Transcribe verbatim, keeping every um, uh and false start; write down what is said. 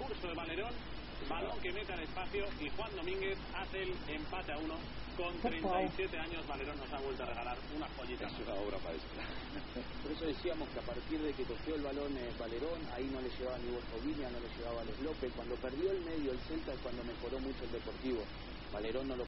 recurso de Valerón, balón que mete al espacio y Juan Domínguez hace el empate a uno. Con treinta y siete años, Valerón nos ha vuelto a regalar una joyita. Es una obra maestra. Por eso decíamos que a partir de que cogió el balón eh, Valerón, ahí no le llegaba ni Boscoviña, no le llegaba a Les López. Cuando perdió el medio el Celta es cuando mejoró mucho el Deportivo. Valerón no lo